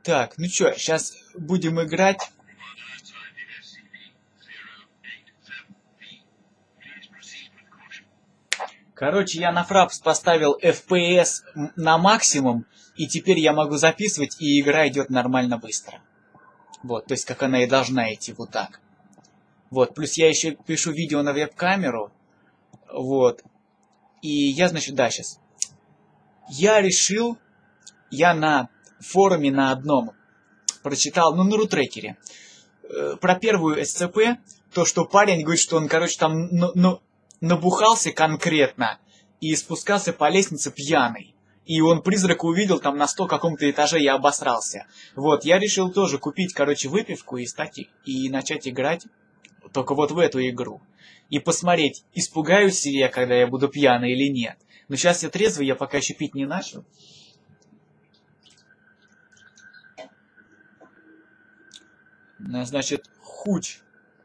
Так, ну чё, сейчас будем играть. Короче, я на Фрапс поставил FPS на максимум, и теперь я могу записывать, и игра идет нормально быстро. Вот, то есть как она и должна идти, вот так. Вот, плюс я еще пишу видео на веб-камеру. Вот. И я, значит, да, сейчас. Я решил, я на форуме на одном прочитал, ну, на рутрекере, про первую СЦП, то, что парень говорит, что он, короче, там набухался конкретно и спускался по лестнице пьяный. И он призрака увидел там на 100 каком-то этаже и обосрался. Вот, я решил тоже купить, короче, выпивку и начать играть только вот в эту игру. И посмотреть, испугаюсь ли я, когда я буду пьяный или нет. Но сейчас я трезвый, я пока еще пить не начал. Значит, хуч.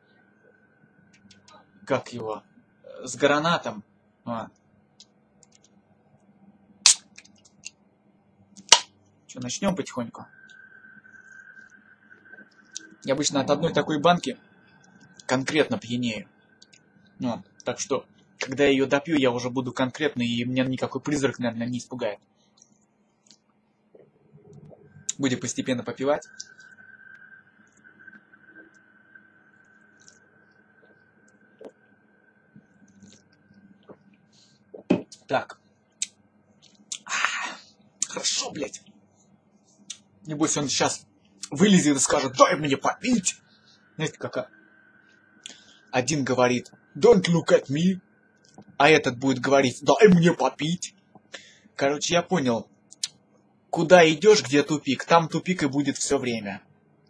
Как его? С гранатом. Что, начнем потихоньку? Я обычно от одной такой банки конкретно пьянею. Ну, так что, когда я ее допью, я уже буду конкретно, и меня никакой призрак, наверное, не испугает. Будем постепенно попивать. Так. Хорошо, блядь. Небось, он сейчас вылезет и скажет: дай мне попить. Знаете, как один говорит: don't look at me. А этот будет говорить: дай мне попить. Короче, я понял. Куда идешь, где тупик, там тупик и будет все время.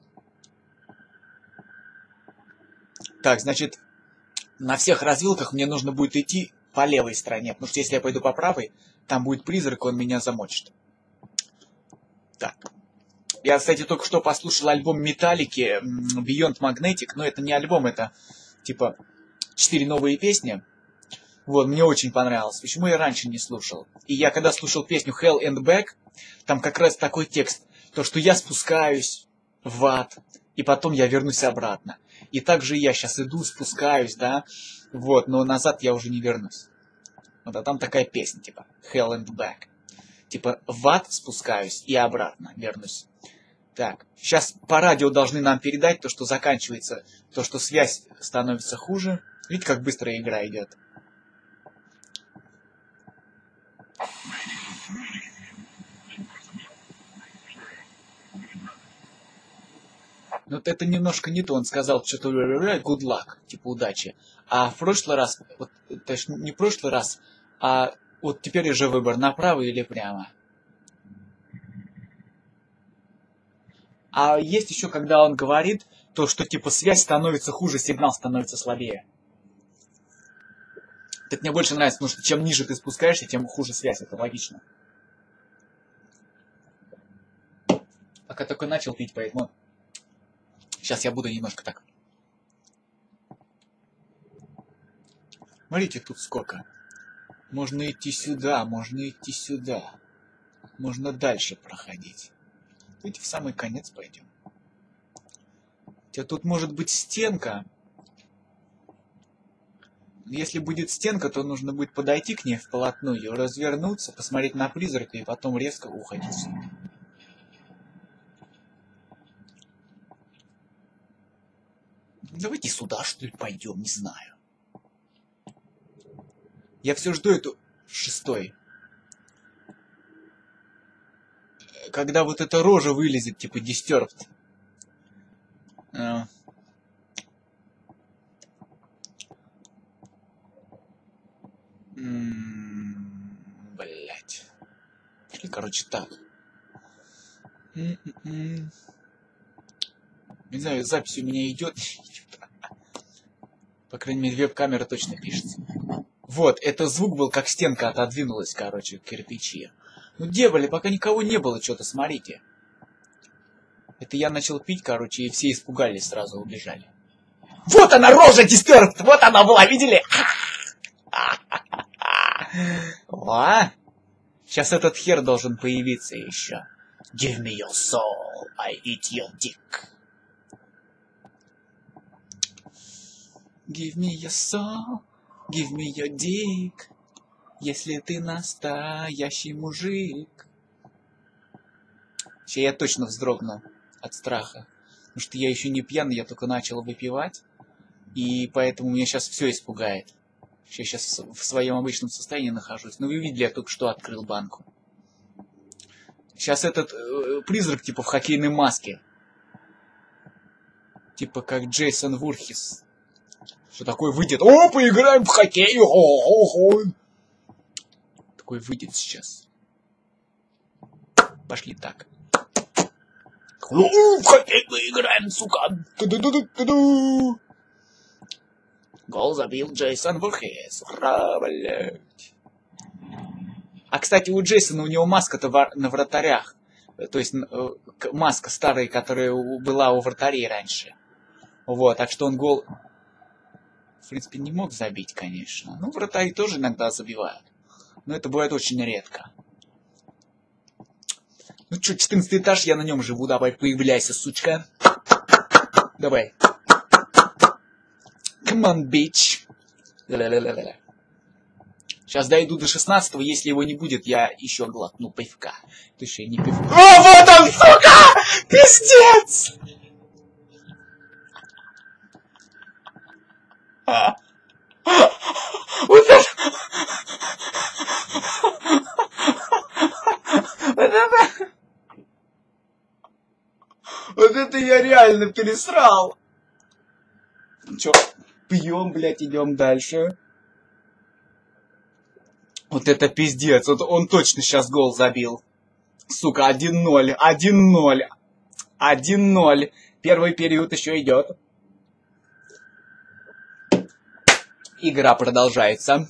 Так, значит, на всех развилках мне нужно будет идти по левой стороне. Потому что если я пойду по правой, там будет призрак, он меня замочит. Так. Я, кстати, только что послушал альбом Металлики Beyond Magnetic. Но это не альбом, это типа 4 новые песни. Вот, мне очень понравилось. Почему я раньше не слушал? И я когда слушал песню Hell and Back, там как раз такой текст. То, что я спускаюсь в ад, и потом я вернусь обратно. И так же я сейчас иду, спускаюсь, да. Вот, но назад я уже не вернусь. Вот, а там такая песня, типа Hell and Back. Типа в ад спускаюсь и обратно вернусь. Так, сейчас по радио должны нам передать то, что заканчивается, то, что связь становится хуже. Видите, как быстро игра идет. Вот это немножко не то. Он сказал что-то good luck, типа удачи. А в прошлый раз, вот, то есть не в прошлый раз, а вот теперь уже выбор, направо или прямо. А есть еще, когда он говорит, то, что типа связь становится хуже, сигнал становится слабее. Это мне больше нравится, потому что чем ниже ты спускаешься, тем хуже связь. Это логично. Пока только начал пить, поэтому сейчас я буду немножко так. Смотрите, тут сколько. Можно идти сюда, можно идти сюда. Можно дальше проходить. Давайте в самый конец пойдем. Хотя тут может быть стенка. Если будет стенка, то нужно будет подойти к ней вплотную, развернуться, посмотреть на призрака и потом резко уходить. Давайте сюда, что ли, пойдем, не знаю. Я все жду эту 6-й. Когда вот эта рожа вылезет, типа Disturbed. Блять. Короче, так. Не знаю, запись у меня идет. По крайней мере, веб-камера точно пишется. Вот, это звук был, как стенка отодвинулась, короче, кирпичи. Ну, дьяволе, пока никого не было, что-то, смотрите. Это я начал пить, короче, и все испугались, сразу убежали. Вот она, рожа Disturbed! Вот она была, видели? О! Сейчас этот хер должен появиться еще. Give me your soul, I eat your dick. Give me your soul, give me your dick. Если ты настоящий мужик. Сейчас я точно вздрогну от страха. Потому что я еще не пьяный, я только начал выпивать. И поэтому меня сейчас все испугает. Я сейчас в своем обычном состоянии нахожусь. Ну вы видели, я только что открыл банку. Сейчас этот призрак типа в хоккейной маске. Типа как Джейсон Вурхис. Что такое выйдет? О, поиграем в хоккей! Такой выйдет сейчас. Пошли так. В хоккей поиграем, сука! Гол забил Джейсон Вурхис. Ура, блядь. А, кстати, у Джейсона, у него маска-то на вратарях. То есть маска старая, которая была у вратарей раньше. Вот, так что он гол, в принципе, не мог забить, конечно. Ну, вратари тоже иногда забивают. Но это бывает очень редко. Ну что, 14 этаж, я на нем живу. Давай, появляйся, сучка. Давай. Come on, bitch. Сейчас дойду до 16-го, если его не будет, я еще глотну пивка. Ты еще не пивка. О, вот он, сука! Пиздец! Вот это... Вот это я реально пересрал. Чё, пьем, блядь, идем дальше. Вот это пиздец, вот он точно сейчас гол забил. Сука, 1-0, 1-0, 1-0. Первый период еще идет. Игра продолжается.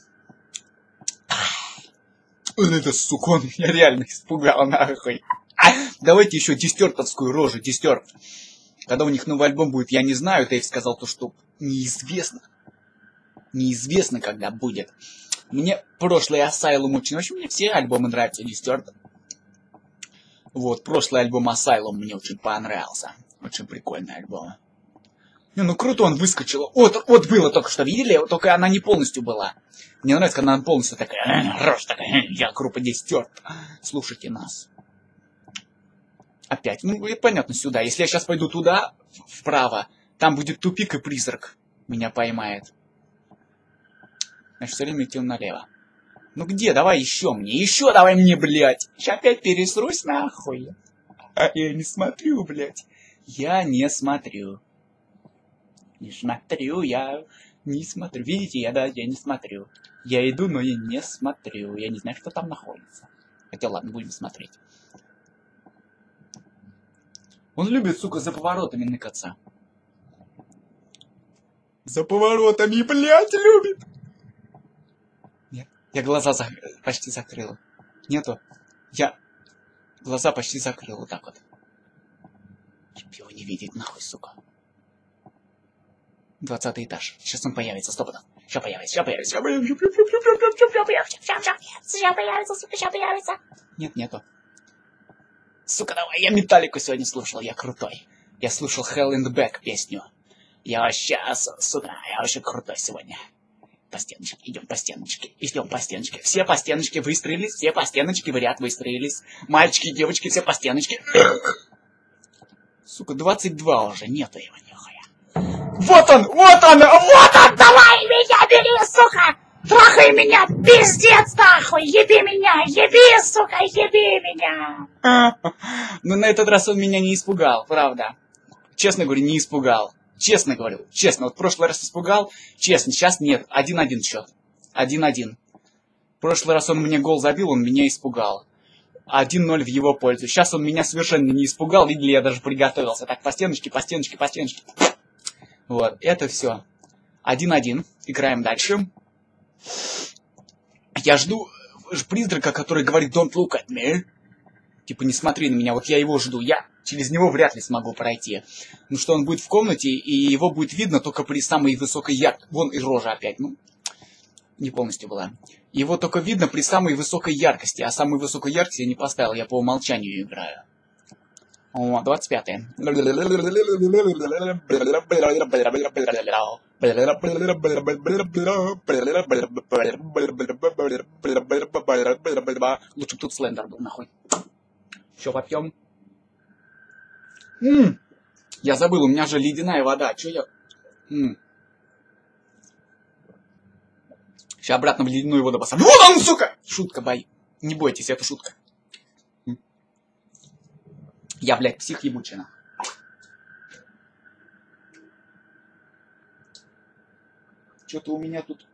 Вот это, сука, он меня реально испугал, нахуй. Давайте еще дистертовскую рожу, дистерт. Когда у них новый альбом будет, я не знаю. Дэйв сказал то, что неизвестно. Неизвестно, когда будет. Мне прошлый Asylum очень... В общем, мне все альбомы нравятся, дистерт. Вот, прошлый альбом Asylum мне очень понравился. Очень прикольный альбом. Не, ну круто он выскочил. Вот было только что, видели? Только она не полностью была. Мне нравится, когда она полностью такая... Рожа такая, я группа дистерт. Слушайте нас. Опять, ну, понятно, сюда. Если я сейчас пойду туда, вправо, там будет тупик и призрак меня поймает. Значит, все время идти налево. Ну где? Давай еще мне. Еще давай мне, блядь. Сейчас опять пересрусь, нахуй. А я не смотрю, блядь. Я не смотрю. Не смотрю, я не смотрю. Видите, я не смотрю. Я иду, но я не смотрю. Я не знаю, что там находится. Хотя ладно, будем смотреть. Он любит, сука, за поворотами ныкаться. За поворотами, блядь, любит. Нет, я глаза почти закрыл. Нету. Я глаза почти закрыл, вот так вот. Чтоб его не видеть, нахуй, сука. 20 этаж. Сейчас он появится, стопудов. Сейчас появится, сейчас появится, сейчас появится, сука, сейчас появится. Нет, нету. Сука, давай, я Металлику сегодня слушал, я крутой. Я слушал Hell in the Back песню. Я вообще, сука, я вообще крутой сегодня. По стеночке, идем по стеночке, идем по стеночке. Все по стеночке выстроились, все по стеночке в ряд выстроились. Мальчики, девочки, все по стеночке. Сука, 22 уже, нету его нихуя. Вот он, давай меня бери, сука! Трахай меня, пиздец, нахуй! Еби меня, еби, сука, еби меня! Но на этот раз он меня не испугал, правда. Честно говорю, не испугал. Честно говорю, честно. Вот в прошлый раз испугал, честно, сейчас нет. 1-1 счет. 1-1. В прошлый раз он мне гол забил, он меня испугал. 1-0 в его пользу. Сейчас он меня совершенно не испугал, видели, я даже приготовился. Так, по стеночке, по стеночке, по стеночке. Вот, это все. 1-1. Играем дальше. Я жду призрака, который говорит «Don't look at me». Типа, не смотри на меня, вот я его жду. Я через него вряд ли смогу пройти. Ну что, он будет в комнате, и его будет видно только при самой высокой яркости. Вон и рожа опять, ну, не полностью была. Его только видно при самой высокой яркости, а самой высокой яркости я не поставил, я по умолчанию играю. О, 25-е. Лучше бы тут слендер был, нахуй. Еще попьем. Я забыл, у меня же ледяная вода. Че я... Сейчас обратно в ледяную воду посадю. Вон он, сука! Шутка, бай. Не бойтесь, это шутка. Я, блядь, псих ебучий, нахуй. Что-то у меня тут...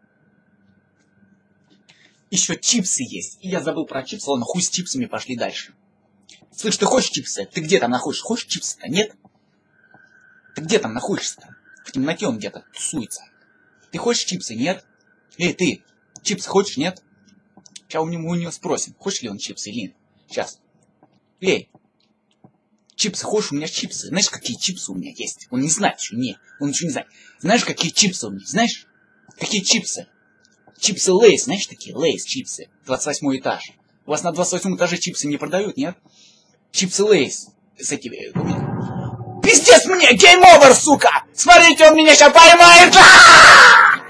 Еще чипсы есть. И я забыл про чипсы. Ладно, хуй с чипсами, пошли дальше. Слышь, ты хочешь чипсы? Ты где там находишься? Хочешь чипсы-то? Нет? Ты где там находишься-то? В темноте он где-то тусуется. Ты хочешь чипсы? Нет? Эй, ты, чипсы хочешь? Нет? Сейчас у него спросим, хочешь ли он чипсы или нет. Сейчас. Эй, чипсы хочешь? У меня чипсы. Знаешь, какие чипсы у меня есть? Он не знает еще, не. Он еще не знает. Знаешь, какие чипсы у меня? Знаешь? Какие чипсы? Чипсы Лейс, знаешь такие? Лейс чипсы. 28 этаж. У вас на 28 этаже чипсы не продают, нет? Чипсы Лейс. С этими... Пиздец мне! Гейм овер, сука! Смотрите, он меня сейчас поймает!